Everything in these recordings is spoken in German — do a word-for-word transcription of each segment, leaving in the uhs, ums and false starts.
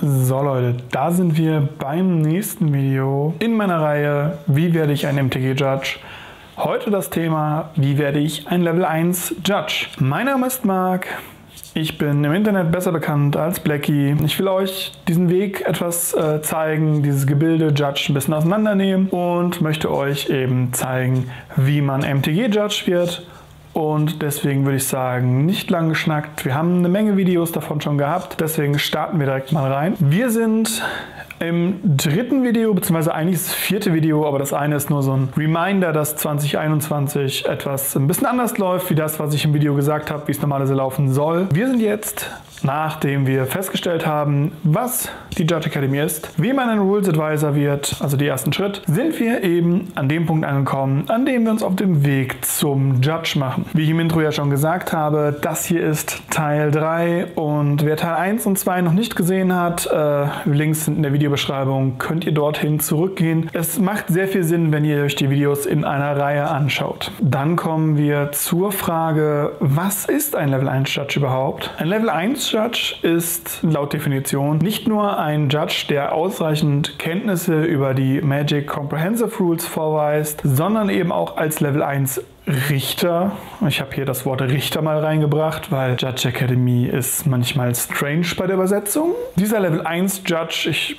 So Leute, da sind wir beim nächsten Video in meiner Reihe Wie werde ich ein M T G-Judge? Heute das Thema, wie werde ich ein Level eins Judge? Mein Name ist Marc, ich bin im Internet besser bekannt als Blackie. Ich will euch diesen Weg etwas äh, zeigen, dieses Gebilde Judge ein bisschen auseinandernehmen und möchte euch eben zeigen, wie man M T G-Judge wird. Und deswegen würde ich sagen, nicht lang geschnackt. Wir haben eine Menge Videos davon schon gehabt, deswegen starten wir direkt mal rein. Wir sind im dritten Video, beziehungsweise eigentlich das vierte Video, aber das eine ist nur so ein Reminder, dass zwanzig einundzwanzig etwas ein bisschen anders läuft, wie das, was ich im Video gesagt habe, wie es normalerweise laufen soll. Wir sind jetzt, nachdem wir festgestellt haben, was die Judge Academy ist, wie man ein Rules Advisor wird, also die ersten Schritt, sind wir eben an dem Punkt angekommen, an dem wir uns auf dem Weg zum Judge machen. Wie ich im Intro ja schon gesagt habe, das hier ist Teil drei und wer Teil eins und zwei noch nicht gesehen hat, äh, Links sind in der Videobeschreibung, könnt ihr dorthin zurückgehen. Es macht sehr viel Sinn, wenn ihr euch die Videos in einer Reihe anschaut. Dann kommen wir zur Frage, was ist ein Level eins Judge überhaupt? Ein Level eins Judge ist laut Definition nicht nur ein Judge, der ausreichend Kenntnisse über die Magic Comprehensive Rules vorweist, sondern eben auch als Level eins Richter. Ich habe hier das Wort Richter mal reingebracht, weil Judge Academy ist manchmal strange bei der Übersetzung. Dieser Level eins Judge, ich,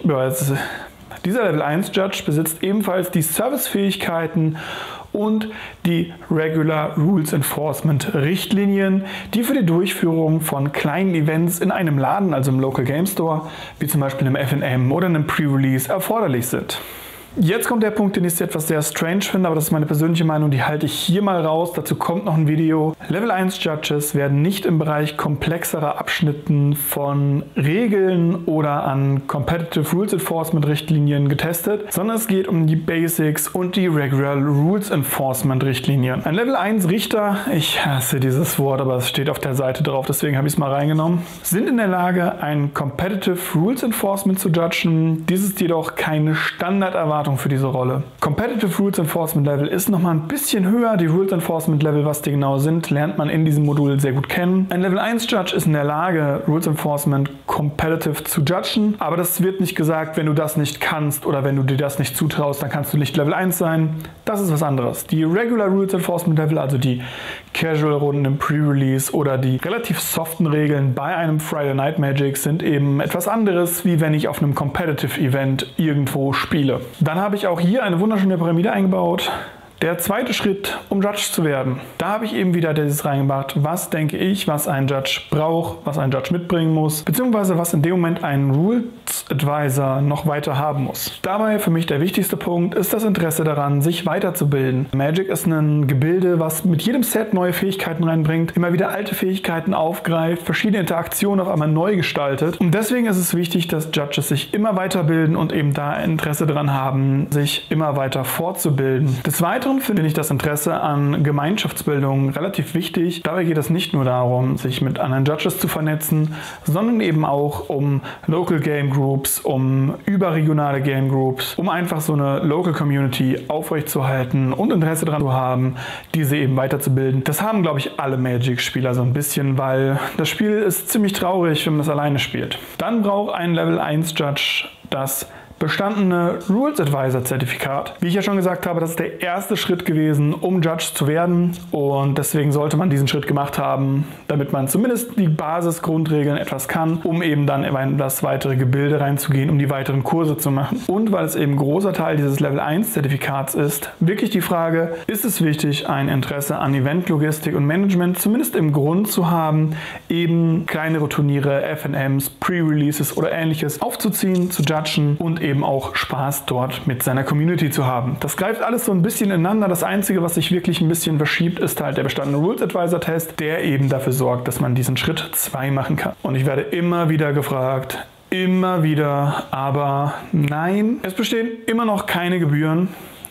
dieser Level eins Judge besitzt ebenfalls die Servicefähigkeiten und die Regular Rules Enforcement Richtlinien, die für die Durchführung von kleinen Events in einem Laden, also im Local Game Store, wie zum Beispiel einem F N M oder einem Pre-Release erforderlich sind. Jetzt kommt der Punkt, den ich etwas sehr strange finde, aber das ist meine persönliche Meinung, die halte ich hier mal raus. Dazu kommt noch ein Video. Level eins Judges werden nicht im Bereich komplexerer Abschnitten von Regeln oder an Competitive Rules Enforcement Richtlinien getestet, sondern es geht um die Basics und die Regular Rules Enforcement Richtlinien. Ein Level eins Richter, ich hasse dieses Wort, aber es steht auf der Seite drauf, deswegen habe ich es mal reingenommen, sind in der Lage, ein Competitive Rules Enforcement zu judgen. Dies ist jedoch keine Standarderwartung für diese Rolle. Competitive Rules Enforcement Level ist nochmal ein bisschen höher. Die Rules Enforcement Level, was die genau sind, lernt man in diesem Modul sehr gut kennen. Ein Level eins Judge ist in der Lage, Rules Enforcement competitive zu judgen, aber das wird nicht gesagt, wenn du das nicht kannst oder wenn du dir das nicht zutraust, dann kannst du nicht Level eins sein. Das ist was anderes. Die Regular Rules Enforcement Level, also die Casual-Runden im Pre-Release oder die relativ soften Regeln bei einem Friday Night Magic sind eben etwas anderes, wie wenn ich auf einem Competitive Event irgendwo spiele. Dann habe ich auch hier eine wunderschöne Pyramide eingebaut. Der zweite Schritt, um Judge zu werden. Da habe ich eben wieder dieses reingebracht, was denke ich, was ein Judge braucht, was ein Judge mitbringen muss, beziehungsweise was in dem Moment ein Rules Advisor noch weiter haben muss. Dabei für mich der wichtigste Punkt ist das Interesse daran, sich weiterzubilden. Magic ist ein Gebilde, was mit jedem Set neue Fähigkeiten reinbringt, immer wieder alte Fähigkeiten aufgreift, verschiedene Interaktionen auf einmal neu gestaltet. Und deswegen ist es wichtig, dass Judges sich immer weiterbilden und eben da Interesse daran haben, sich immer weiter fortzubilden. Des Weiteren finde ich das Interesse an Gemeinschaftsbildung relativ wichtig. Dabei geht es nicht nur darum, sich mit anderen Judges zu vernetzen, sondern eben auch um Local Game Groups, um überregionale Game Groups, um einfach so eine Local Community aufrechtzuerhalten und Interesse daran zu haben, diese eben weiterzubilden. Das haben, glaube ich, alle Magic-Spieler so ein bisschen, weil das Spiel ist ziemlich traurig, wenn man das alleine spielt. Dann braucht ein Level eins Judge das bestandene Rules Advisor Zertifikat. Wie ich ja schon gesagt habe, das ist der erste Schritt gewesen, um Judge zu werden und deswegen sollte man diesen Schritt gemacht haben, damit man zumindest die Basisgrundregeln etwas kann, um eben dann in das weitere Gebilde reinzugehen, um die weiteren Kurse zu machen. Und weil es eben ein großer Teil dieses Level eins Zertifikats ist, wirklich die Frage, ist es wichtig, ein Interesse an Eventlogistik und Management zumindest im Grund zu haben, eben kleinere Turniere, F N Ms, Pre-Releases oder ähnliches aufzuziehen, zu judgen und eben auch Spaß dort mit seiner Community zu haben. Das greift alles so ein bisschen ineinander. Das Einzige, was sich wirklich ein bisschen verschiebt, ist halt der bestandene Rules Advisor Test, der eben dafür sorgt, dass man diesen Schritt zwei machen kann. Und ich werde immer wieder gefragt, immer wieder, aber nein, es bestehen immer noch keine Gebühren.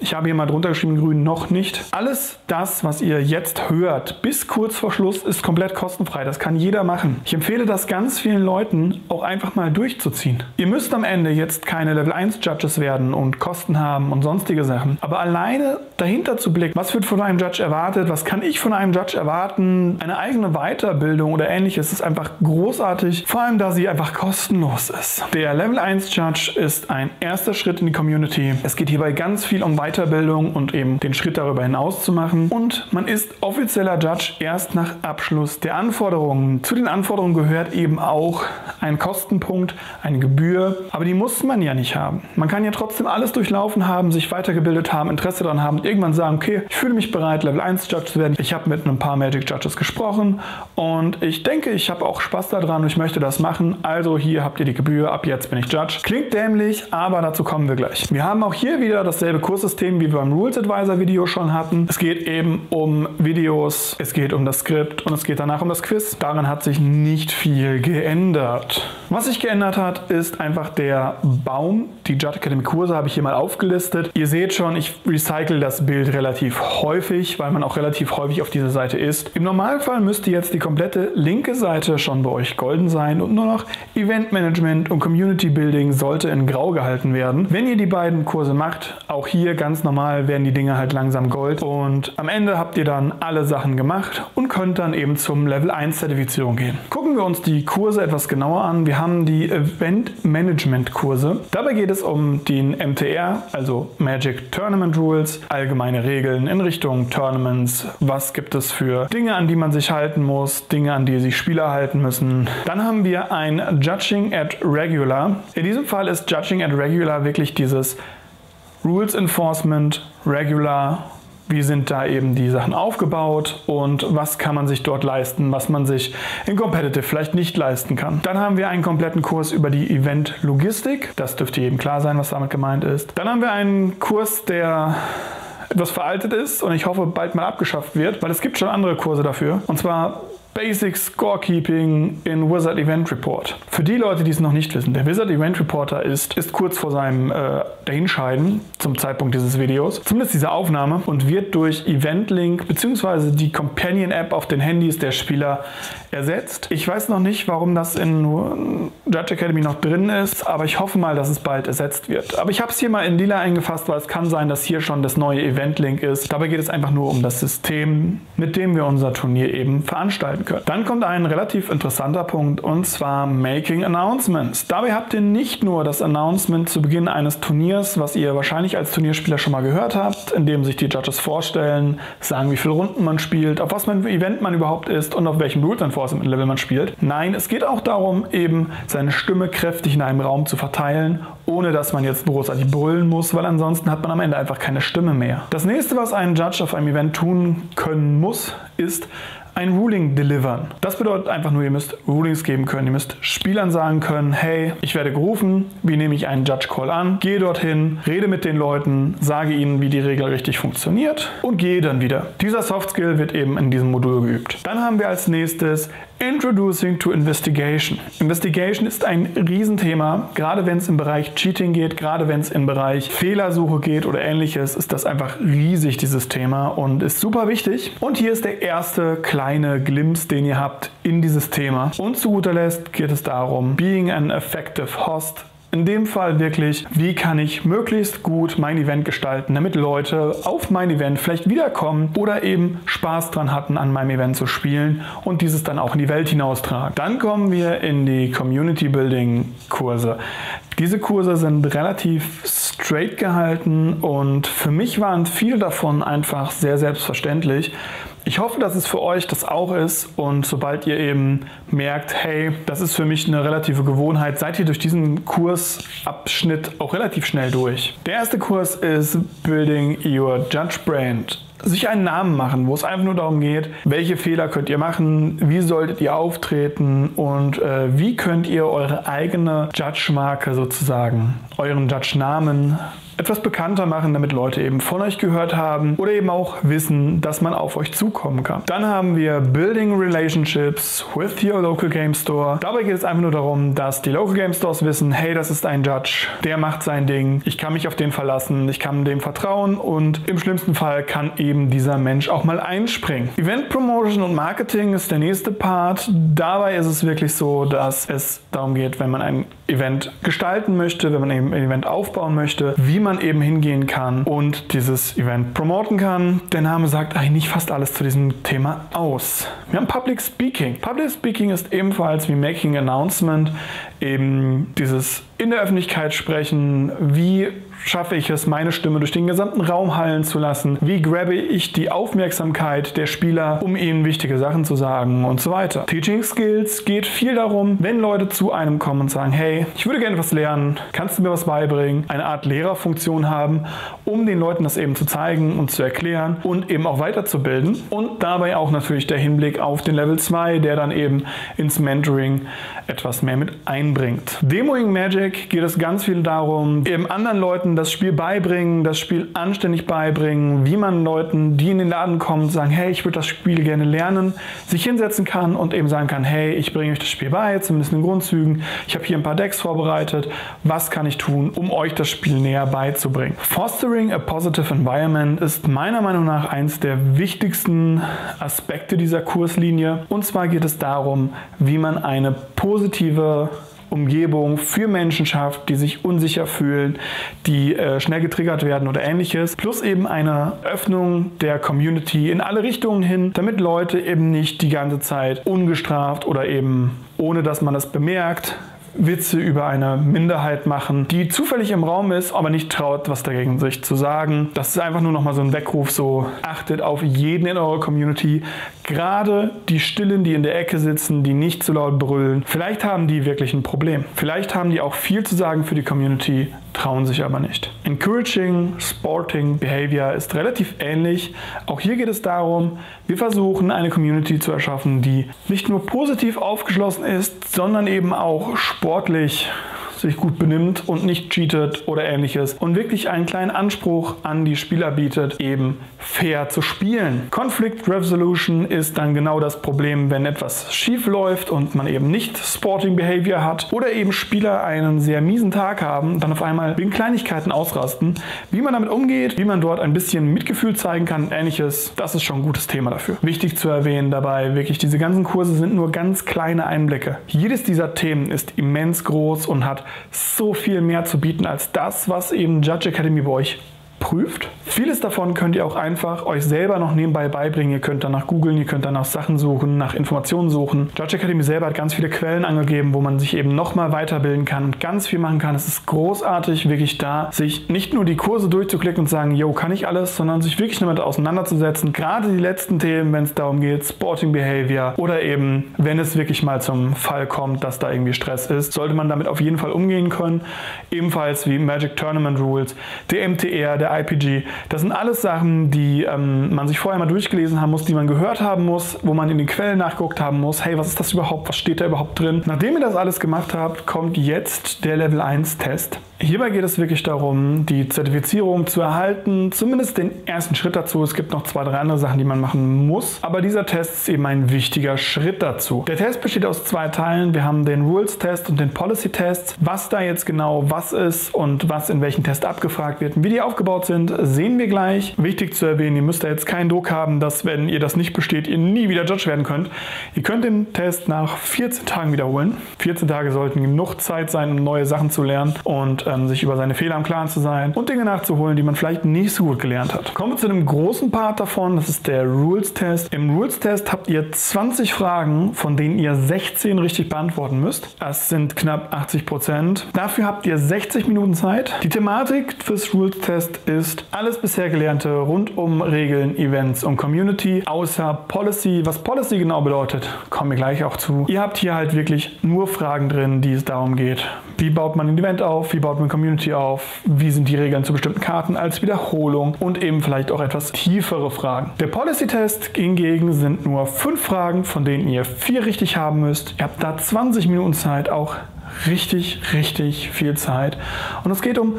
Ich habe hier mal drunter geschrieben, grün noch nicht. Alles das, was ihr jetzt hört, bis kurz vor Schluss, ist komplett kostenfrei. Das kann jeder machen. Ich empfehle das ganz vielen Leuten auch einfach mal durchzuziehen. Ihr müsst am Ende jetzt keine Level eins Judges werden und Kosten haben und sonstige Sachen. Aber alleine dahinter zu blicken, was wird von einem Judge erwartet, was kann ich von einem Judge erwarten, eine eigene Weiterbildung oder ähnliches, ist einfach großartig, vor allem da sie einfach kostenlos ist. Der Level eins Judge ist ein erster Schritt in die Community. Es geht hierbei ganz viel um Weiterbildung und eben den Schritt darüber hinaus zu machen. Und man ist offizieller Judge erst nach Abschluss der Anforderungen. Zu den Anforderungen gehört eben auch ein Kostenpunkt, eine Gebühr, aber die muss man ja nicht haben. Man kann ja trotzdem alles durchlaufen haben, sich weitergebildet haben, Interesse daran haben und irgendwann sagen, okay, ich fühle mich bereit, Level eins Judge zu werden. Ich habe mit ein paar Magic Judges gesprochen und ich denke, ich habe auch Spaß daran und ich möchte das machen. Also hier habt ihr die Gebühr, ab jetzt bin ich Judge. Klingt dämlich, aber dazu kommen wir gleich. Wir haben auch hier wieder dasselbe Kurssystem, wie wir beim Rules Advisor Video schon hatten. Es geht eben um Videos, es geht um das Skript und es geht danach um das Quiz. Daran hat sich nicht viel geändert. Was sich geändert hat, ist einfach der Baum. Die Judge Academy Kurse habe ich hier mal aufgelistet. Ihr seht schon, ich recycle das Bild relativ häufig, weil man auch relativ häufig auf dieser Seite ist. Im Normalfall müsste jetzt die komplette linke Seite schon bei euch golden sein und nur noch Event Management und Community Building sollte in grau gehalten werden. Wenn ihr die beiden Kurse macht, auch hier ganz normal werden die Dinge halt langsam gold und am Ende habt ihr dann alle Sachen gemacht und könnt dann eben zum Level eins Zertifizierung gehen. Gucken wir uns die Kurse etwas genauer an. Wir haben die Event Management Kurse. Dabei geht es um den M T R, also Magic Tournament Rules, allgemeine Regeln in Richtung Tournaments. Was gibt es für Dinge, an die man sich halten muss, Dinge, an die sich Spieler halten müssen. Dann haben wir ein Judging at Regular. In diesem Fall ist Judging at Regular wirklich dieses Rules Enforcement, Regular. Wie sind da eben die Sachen aufgebaut und was kann man sich dort leisten, was man sich in Competitive vielleicht nicht leisten kann. Dann haben wir einen kompletten Kurs über die Event-Logistik. Das dürfte jedem klar sein, was damit gemeint ist. Dann haben wir einen Kurs, der etwas veraltet ist und ich hoffe bald mal abgeschafft wird, weil es gibt schon andere Kurse dafür. Und zwar Basic Scorekeeping in Wizard Event Report. Für die Leute, die es noch nicht wissen, der Wizard Event Reporter ist, ist kurz vor seinem äh, Dahinscheiden zum Zeitpunkt dieses Videos, zumindest diese Aufnahme, und wird durch EventLink bzw. die Companion App auf den Handys der Spieler ersetzt. Ich weiß noch nicht, warum das in Judge Academy noch drin ist, aber ich hoffe mal, dass es bald ersetzt wird. Aber ich habe es hier mal in lila eingefasst, weil es kann sein, dass hier schon das neue EventLink ist. Dabei geht es einfach nur um das System, mit dem wir unser Turnier eben veranstalten können. Dann kommt ein relativ interessanter Punkt und zwar Making Announcements. Dabei habt ihr nicht nur das Announcement zu Beginn eines Turniers, was ihr wahrscheinlich als Turnierspieler schon mal gehört habt, in dem sich die Judges vorstellen, sagen, wie viele Runden man spielt, auf was für ein Event man überhaupt ist und auf welchem Rules Enforcement Level man spielt. Nein, es geht auch darum, eben seine Stimme kräftig in einem Raum zu verteilen, ohne dass man jetzt großartig brüllen muss, weil ansonsten hat man am Ende einfach keine Stimme mehr. Das nächste, was ein Judge auf einem Event tun können muss, ist ein Ruling delivern. Das bedeutet einfach nur, ihr müsst Rulings geben können. Ihr müsst Spielern sagen können, hey, ich werde gerufen, wie nehme ich einen Judge Call an, gehe dorthin, rede mit den Leuten, sage ihnen, wie die Regel richtig funktioniert und gehe dann wieder. Dieser Soft Skill wird eben in diesem Modul geübt. Dann haben wir als nächstes Introducing to Investigation. Investigation ist ein Riesenthema, gerade wenn es im Bereich Cheating geht, gerade wenn es im Bereich Fehlersuche geht oder ähnliches, ist das einfach riesig, dieses Thema, und ist super wichtig. Und hier ist der erste kleine Glimpse, den ihr habt in dieses Thema. Und zu guter Letzt geht es darum, being an effective host. In dem Fall wirklich, wie kann ich möglichst gut mein Event gestalten, damit Leute auf mein Event vielleicht wiederkommen oder eben Spaß dran hatten, an meinem Event zu spielen und dieses dann auch in die Welt hinaustragen. Dann kommen wir in die Community Building Kurse. Diese Kurse sind relativ straight gehalten und für mich waren viele davon einfach sehr selbstverständlich. Ich hoffe, dass es für euch das auch ist, und sobald ihr eben merkt, hey, das ist für mich eine relative Gewohnheit, seid ihr durch diesen Kursabschnitt auch relativ schnell durch. Der erste Kurs ist Building Your Judge Brand. Sich einen Namen machen, wo es einfach nur darum geht, welche Fehler könnt ihr machen, wie solltet ihr auftreten und äh, wie könnt ihr eure eigene Judge-Marke sozusagen, euren Judge-Namen etwas bekannter machen, damit Leute eben von euch gehört haben oder eben auch wissen, dass man auf euch zukommen kann. Dann haben wir Building Relationships with your local game store. Dabei geht es einfach nur darum, dass die Local Game Stores wissen, hey, das ist ein Judge, der macht sein Ding, ich kann mich auf den verlassen, ich kann dem vertrauen und im schlimmsten Fall kann eben dieser Mensch auch mal einspringen. Event Promotion und Marketing ist der nächste Part. Dabei ist es wirklich so, dass es darum geht, wenn man ein Event gestalten möchte, wenn man eben ein Event aufbauen möchte, wie man eben hingehen kann und dieses Event promoten kann. Der Name sagt eigentlich fast alles zu diesem Thema aus. Wir haben Public Speaking. Public Speaking ist ebenfalls wie Making Announcement eben dieses in der Öffentlichkeit sprechen, wie schaffe ich es, meine Stimme durch den gesamten Raum hallen zu lassen, wie grabbe ich die Aufmerksamkeit der Spieler, um ihnen wichtige Sachen zu sagen und so weiter. Teaching Skills geht viel darum, wenn Leute zu einem kommen und sagen, hey, ich würde gerne was lernen, kannst du mir was beibringen, eine Art Lehrerfunktion haben, um den Leuten das eben zu zeigen und zu erklären und eben auch weiterzubilden und dabei auch natürlich der Hinblick auf den Level zwei, der dann eben ins Mentoring etwas mehr mit einbringt. Demoing Magic geht es ganz viel darum, eben anderen Leuten das Spiel beibringen, das Spiel anständig beibringen, wie man Leuten, die in den Laden kommen, sagen, hey, ich würde das Spiel gerne lernen, sich hinsetzen kann und eben sagen kann, hey, ich bringe euch das Spiel bei, zumindest in den Grundzügen, ich habe hier ein paar Decks vorbereitet, was kann ich tun, um euch das Spiel näher beizubringen. Fostering a positive environment ist meiner Meinung nach eins der wichtigsten Aspekte dieser Kurslinie und zwar geht es darum, wie man eine positive Umgebung für Menschen schafft, die sich unsicher fühlen, die äh, schnell getriggert werden oder ähnliches. Plus eben eine Öffnung der Community in alle Richtungen hin, damit Leute eben nicht die ganze Zeit ungestraft oder eben ohne dass man das bemerkt, Witze über eine Minderheit machen, die zufällig im Raum ist, aber nicht traut, was dagegen sich zu sagen. Das ist einfach nur nochmal so ein Weckruf, so achtet auf jeden in eurer Community, gerade die Stillen, die in der Ecke sitzen, die nicht zu laut brüllen. Vielleicht haben die wirklich ein Problem. Vielleicht haben die auch viel zu sagen für die Community, trauen sich aber nicht. Encouraging Sporting Behavior ist relativ ähnlich. Auch hier geht es darum, wir versuchen eine Community zu erschaffen, die nicht nur positiv aufgeschlossen ist, sondern eben auch sportlich sich gut benimmt und nicht cheatet oder ähnliches und wirklich einen kleinen Anspruch an die Spieler bietet, eben fair zu spielen. Conflict Resolution ist dann genau das Problem, wenn etwas schief läuft und man eben nicht Sporting Behavior hat oder eben Spieler einen sehr miesen Tag haben, dann auf einmal wegen Kleinigkeiten ausrasten. Wie man damit umgeht, wie man dort ein bisschen Mitgefühl zeigen kann und ähnliches, das ist schon ein gutes Thema dafür. Wichtig zu erwähnen dabei, wirklich diese ganzen Kurse sind nur ganz kleine Einblicke. Jedes dieser Themen ist immens groß und hat so viel mehr zu bieten als das, was eben Judge Academy bei euch prüft. Vieles davon könnt ihr auch einfach euch selber noch nebenbei beibringen. Ihr könnt danach googeln, ihr könnt danach Sachen suchen, nach Informationen suchen. Judge Academy selber hat ganz viele Quellen angegeben, wo man sich eben nochmal weiterbilden kann und ganz viel machen kann. Es ist großartig, wirklich da, sich nicht nur die Kurse durchzuklicken und zu sagen, yo, kann ich alles, sondern sich wirklich damit auseinanderzusetzen. Gerade die letzten Themen, wenn es darum geht, Sporting Behavior oder eben, wenn es wirklich mal zum Fall kommt, dass da irgendwie Stress ist, sollte man damit auf jeden Fall umgehen können. Ebenfalls wie Magic Tournament Rules, der M T R, der I P G. Das sind alles Sachen, die ähm, man sich vorher mal durchgelesen haben muss, die man gehört haben muss, wo man in den Quellen nachgeguckt haben muss, hey, was ist das überhaupt, was steht da überhaupt drin? Nachdem ihr das alles gemacht habt, kommt jetzt der Level eins Test. Hierbei geht es wirklich darum, die Zertifizierung zu erhalten, zumindest den ersten Schritt dazu. Es gibt noch zwei, drei andere Sachen, die man machen muss, aber dieser Test ist eben ein wichtiger Schritt dazu. Der Test besteht aus zwei Teilen. Wir haben den Rules-Test und den Policy-Test. Was da jetzt genau was ist und was in welchem Test abgefragt wird und wie die aufgebaut sind, sehen wir gleich. Wichtig zu erwähnen, ihr müsst da jetzt keinen Druck haben, dass, wenn ihr das nicht besteht, ihr nie wieder Judge werden könnt. Ihr könnt den Test nach vierzehn Tagen wiederholen. vierzehn Tage sollten genug Zeit sein, um neue Sachen zu lernen und ähm, sich über seine Fehler im Klaren zu sein und Dinge nachzuholen, die man vielleicht nicht so gut gelernt hat. Kommen wir zu dem großen Part davon, das ist der Rules-Test. Im Rules-Test habt ihr zwanzig Fragen, von denen ihr sechzehn richtig beantworten müsst. Das sind knapp achtzig Prozent. Dafür habt ihr sechzig Minuten Zeit. Die Thematik fürs Rules-Test ist alles bisher Gelernte rund um Regeln, Events und Community, außer Policy. Was Policy genau bedeutet, kommen wir gleich auch zu. Ihr habt hier halt wirklich nur Fragen drin, die es darum geht. Wie baut man ein Event auf? Wie baut man Community auf? Wie sind die Regeln zu bestimmten Karten als Wiederholung? Und eben vielleicht auch etwas tiefere Fragen. Der Policy-Test hingegen sind nur fünf Fragen, von denen ihr vier richtig haben müsst. Ihr habt da zwanzig Minuten Zeit, auch richtig, richtig viel Zeit. Und es geht um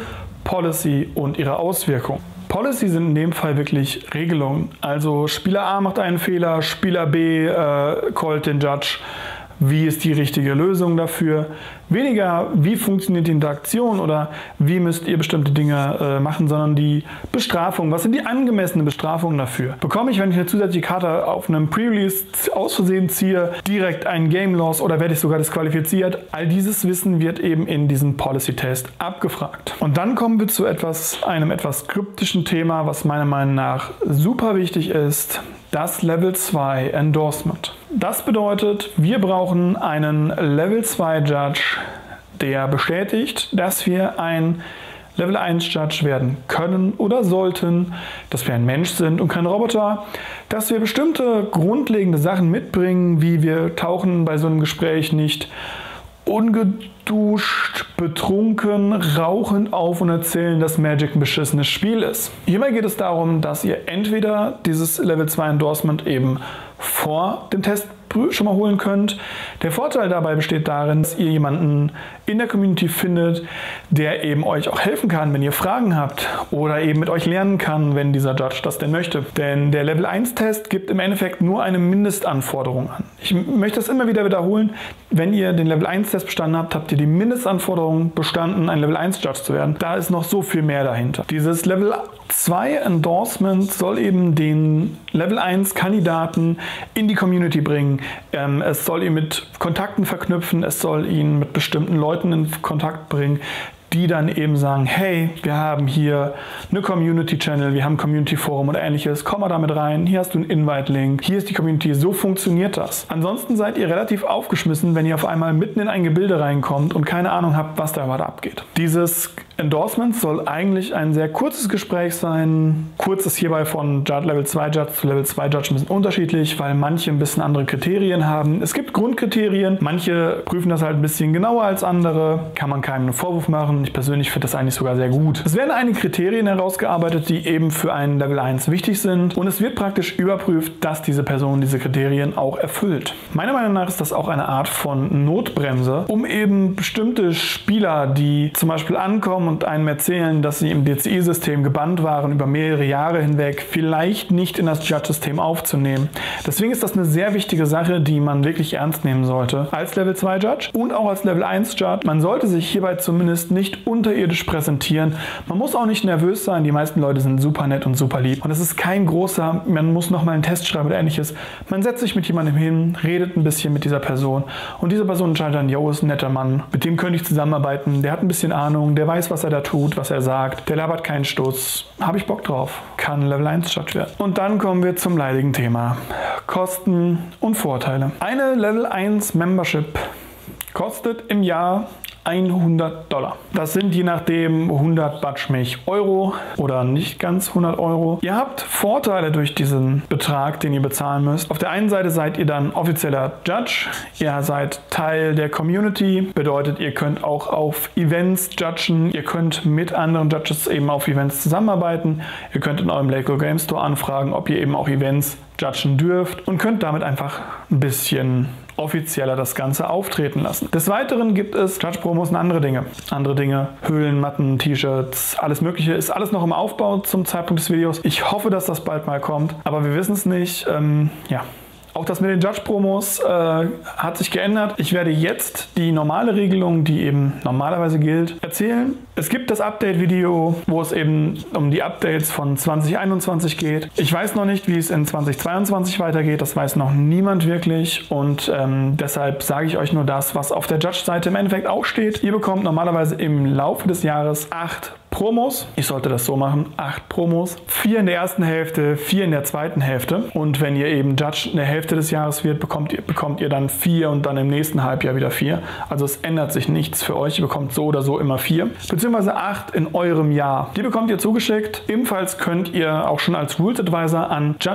Policy und ihre Auswirkungen. Policy sind in dem Fall wirklich Regelungen. Also Spieler A macht einen Fehler, Spieler B äh, callt den Judge. Wie ist die richtige Lösung dafür? Weniger, wie funktioniert die Interaktion oder wie müsst ihr bestimmte Dinge äh, machen, sondern die Bestrafung. Was sind die angemessenen Bestrafungen dafür? Bekomme ich, wenn ich eine zusätzliche Karte auf einem Pre-Release aus Versehen ziehe, direkt einen Game Loss oder werde ich sogar disqualifiziert? All dieses Wissen wird eben in diesem Policy-Test abgefragt. Und dann kommen wir zu etwas, einem etwas kryptischen Thema, was meiner Meinung nach super wichtig ist. Das Level zwei Endorsement. Das bedeutet, wir brauchen einen Level zwei Judge, der bestätigt, dass wir ein Level eins Judge werden können oder sollten, dass wir ein Mensch sind und kein Roboter, dass wir bestimmte grundlegende Sachen mitbringen, wie wir tauchen bei so einem Gespräch nicht ungeduscht, betrunken, rauchend auf und erzählen, dass Magic ein beschissenes Spiel ist. Hierbei geht es darum, dass ihr entweder dieses Level zwei Endorsement eben vor dem Test schon mal holen könnt. Der Vorteil dabei besteht darin, dass ihr jemanden in der Community findet, der eben euch auch helfen kann, wenn ihr Fragen habt oder eben mit euch lernen kann, wenn dieser Judge das denn möchte. Denn der Level eins Test gibt im Endeffekt nur eine Mindestanforderung an. Ich möchte das immer wieder wiederholen. Wenn ihr den Level eins Test bestanden habt, habt ihr die Mindestanforderung bestanden, ein Level eins Judge zu werden. Da ist noch so viel mehr dahinter. Dieses Level zwei Endorsement soll eben den Level eins Kandidaten in die Community bringen. Ähm, es soll ihn mit Kontakten verknüpfen, es soll ihn mit bestimmten Leuten in Kontakt bringen, die dann eben sagen, hey, wir haben hier eine Community-Channel, wir haben ein Community-Forum oder ähnliches, komm mal damit rein, hier hast du einen Invite-Link, hier ist die Community, so funktioniert das. Ansonsten seid ihr relativ aufgeschmissen, wenn ihr auf einmal mitten in ein Gebilde reinkommt und keine Ahnung habt, was da gerade abgeht. Dieses Endorsement soll eigentlich ein sehr kurzes Gespräch sein. Kurz ist hierbei von Level zwei Judge zu Level zwei Judge ein bisschen unterschiedlich, weil manche ein bisschen andere Kriterien haben. Es gibt Grundkriterien, manche prüfen das halt ein bisschen genauer als andere, kann man keinem einen Vorwurf machen. Ich persönlich finde das eigentlich sogar sehr gut. Es werden einige Kriterien herausgearbeitet, die eben für einen Level eins wichtig sind und es wird praktisch überprüft, dass diese Person diese Kriterien auch erfüllt. Meiner Meinung nach ist das auch eine Art von Notbremse, um eben bestimmte Spieler, die zum Beispiel ankommen und einem erzählen, dass sie im D C I-System gebannt waren über mehrere Jahre hinweg, vielleicht nicht in das Judge-System aufzunehmen. Deswegen ist das eine sehr wichtige Sache, die man wirklich ernst nehmen sollte als Level zwei Judge und auch als Level eins Judge. Man sollte sich hierbei zumindest nicht unterirdisch präsentieren. Man muss auch nicht nervös sein. Die meisten Leute sind super nett und super lieb. Und es ist kein großer, man muss nochmal einen Test schreiben oder ähnliches. Man setzt sich mit jemandem hin, redet ein bisschen mit dieser Person und diese Person entscheidet dann, jo, ist ein netter Mann. Mit dem könnte ich zusammenarbeiten. Der hat ein bisschen Ahnung, der weiß, was er da tut, was er sagt. Der labert keinen Stuss. Habe ich Bock drauf. Kann Level eins Judge werden. Und dann kommen wir zum leidigen Thema. Kosten und Vorteile. Eine Level eins Membership kostet im Jahr hundert Dollar. Das sind je nachdem hundert Batschmilch Euro oder nicht ganz hundert Euro. Ihr habt Vorteile durch diesen Betrag, den ihr bezahlen müsst. Auf der einen Seite seid ihr dann offizieller Judge. Ihr seid Teil der Community. Bedeutet, ihr könnt auch auf Events judgen. Ihr könnt mit anderen Judges eben auf Events zusammenarbeiten. Ihr könnt in eurem Local Game Store anfragen, ob ihr eben auch Events judgen dürft und könnt damit einfach ein bisschen offizieller das Ganze auftreten lassen. Des Weiteren gibt es Judge-Promos und andere Dinge. Andere Dinge, Höhlen, Matten, T-Shirts, alles mögliche. Ist alles noch im Aufbau zum Zeitpunkt des Videos. Ich hoffe, dass das bald mal kommt, aber wir wissen es nicht. Ähm, ja. Auch das mit den Judge-Promos äh, hat sich geändert. Ich werde jetzt die normale Regelung, die eben normalerweise gilt, erzählen. Es gibt das Update-Video, wo es eben um die Updates von zwanzig einundzwanzig geht. Ich weiß noch nicht, wie es in zwanzig zweiundzwanzig weitergeht. Das weiß noch niemand wirklich. Und ähm, deshalb sage ich euch nur das, was auf der Judge-Seite im Endeffekt auch steht. Ihr bekommt normalerweise im Laufe des Jahres acht Promos. Ich sollte das so machen. Acht Promos. Vier in der ersten Hälfte, vier in der zweiten Hälfte. Und wenn ihr eben Judge in der Hälfte des Jahres wird, bekommt ihr, bekommt ihr dann vier und dann im nächsten Halbjahr wieder vier. Also es ändert sich nichts für euch. Ihr bekommt so oder so immer vier. Beziehungsweise acht in eurem Jahr. Die bekommt ihr zugeschickt. Ebenfalls könnt ihr auch schon als Rules Advisor an Judge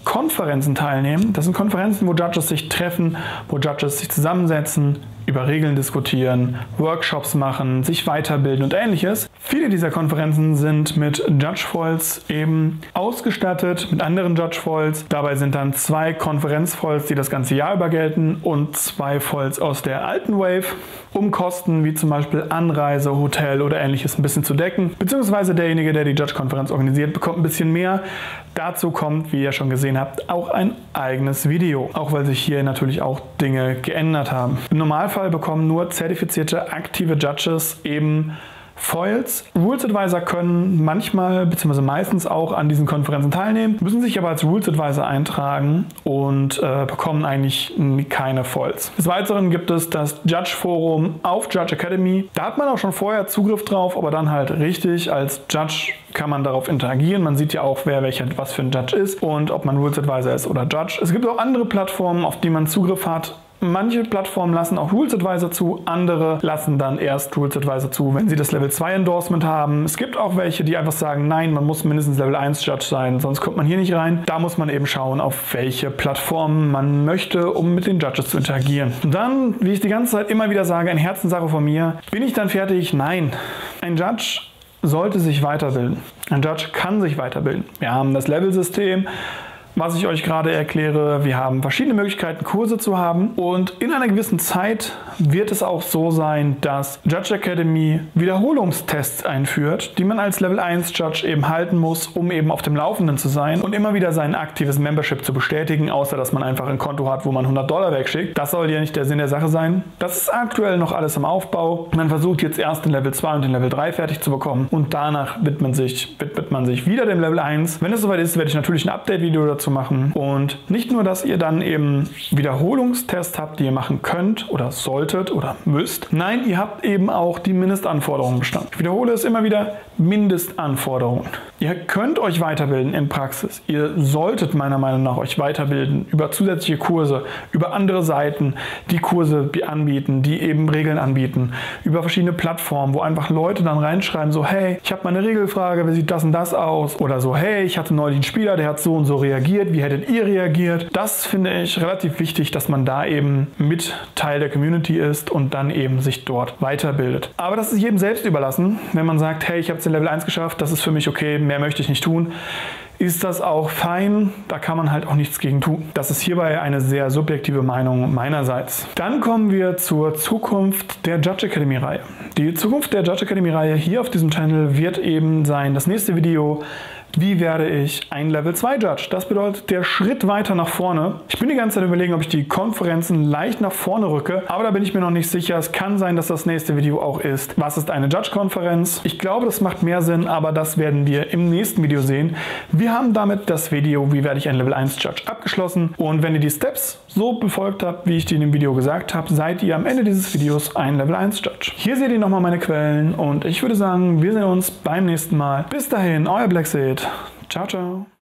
Judge-Konferenzen teilnehmen. Das sind Konferenzen, wo Judges sich treffen, wo Judges sich zusammensetzen, über Regeln diskutieren, Workshops machen, sich weiterbilden und ähnliches. Viele dieser Konferenzen sind mit Judge-Foils eben ausgestattet, mit anderen Judge-Foils. Dabei sind dann zwei Konferenz-Foils, die das ganze Jahr über gelten, und zwei Foils aus der alten Wave, um Kosten wie zum Beispiel Anreise, Hotel oder ähnliches ein bisschen zu decken. Beziehungsweise derjenige, der die Judge-Konferenz organisiert, bekommt ein bisschen mehr. Dazu kommt, wie ihr schon gesehen habt, auch ein eigenes Video, auch weil sich hier natürlich auch Dinge geändert haben. Im Normalfall bekommen nur zertifizierte aktive Judges eben Foils. Rules Advisor können manchmal bzw. meistens auch an diesen Konferenzen teilnehmen, müssen sich aber als Rules Advisor eintragen und äh, bekommen eigentlich keine Foils. Des Weiteren gibt es das Judge Forum auf Judge Academy. Da hat man auch schon vorher Zugriff drauf, aber dann halt richtig. Als Judge kann man darauf interagieren. Man sieht ja auch, wer welcher was für ein Judge ist und ob man Rules Advisor ist oder Judge. Es gibt auch andere Plattformen, auf die man Zugriff hat. Manche Plattformen lassen auch Rules Advisor zu, andere lassen dann erst Rules Advisor zu, wenn sie das Level zwei Endorsement haben. Es gibt auch welche, die einfach sagen, nein, man muss mindestens Level eins Judge sein, sonst kommt man hier nicht rein. Da muss man eben schauen, auf welche Plattform man möchte, um mit den Judges zu interagieren. Und dann, wie ich die ganze Zeit immer wieder sage, eine Herzenssache von mir, bin ich dann fertig? Nein. Ein Judge sollte sich weiterbilden. Ein Judge kann sich weiterbilden. Wir haben das Level-System, was ich euch gerade erkläre. Wir haben verschiedene Möglichkeiten, Kurse zu haben, und in einer gewissen Zeit wird es auch so sein, dass Judge Academy Wiederholungstests einführt, die man als Level eins Judge eben halten muss, um eben auf dem Laufenden zu sein und immer wieder sein aktives Membership zu bestätigen, außer dass man einfach ein Konto hat, wo man hundert Dollar wegschickt. Das soll ja nicht der Sinn der Sache sein. Das ist aktuell noch alles im Aufbau. Man versucht jetzt erst den Level zwei und den Level drei fertig zu bekommen und danach widmet man sich, widmet man sich wieder dem Level eins. Wenn es soweit ist, werde ich natürlich ein Update-Video dazu machen. Und nicht nur, dass ihr dann eben Wiederholungstests habt, die ihr machen könnt oder solltet oder müsst. Nein, ihr habt eben auch die Mindestanforderungen bestanden. Ich wiederhole es immer wieder, Mindestanforderungen. Ihr könnt euch weiterbilden in Praxis. Ihr solltet meiner Meinung nach euch weiterbilden über zusätzliche Kurse, über andere Seiten, die Kurse anbieten, die eben Regeln anbieten, über verschiedene Plattformen, wo einfach Leute dann reinschreiben, so hey, ich habe mal eine Regelfrage, wie sieht das und das aus? Oder so hey, ich hatte neulich einen Spieler, der hat so und so reagiert, wie hättet ihr reagiert? Das finde ich relativ wichtig, dass man da eben mit Teil der Community ist und dann eben sich dort weiterbildet. Aber das ist jedem selbst überlassen. Wenn man sagt, hey, ich habe es in Level eins geschafft, das ist für mich okay, mehr möchte ich nicht tun, ist das auch fein. Da kann man halt auch nichts gegen tun. Das ist hierbei eine sehr subjektive Meinung meinerseits. Dann kommen wir zur Zukunft der Judge Academy Reihe. Die Zukunft der Judge Academy Reihe hier auf diesem Channel wird eben sein, das nächste Video, wie werde ich ein Level zwei Judge? Das bedeutet der Schritt weiter nach vorne. Ich bin die ganze Zeit überlegen, ob ich die Konferenzen leicht nach vorne rücke, aber da bin ich mir noch nicht sicher. Es kann sein, dass das nächste Video auch ist, was ist eine Judge-Konferenz? Ich glaube, das macht mehr Sinn, aber das werden wir im nächsten Video sehen. Wir haben damit das Video, wie werde ich ein Level eins Judge, abgeschlossen. Und wenn ihr die Steps so befolgt habt, wie ich die in dem Video gesagt habe, seid ihr am Ende dieses Videos ein Level eins Judge. Hier seht ihr nochmal meine Quellen und ich würde sagen, wir sehen uns beim nächsten Mal. Bis dahin, euer Blackseed. Ciao, ciao.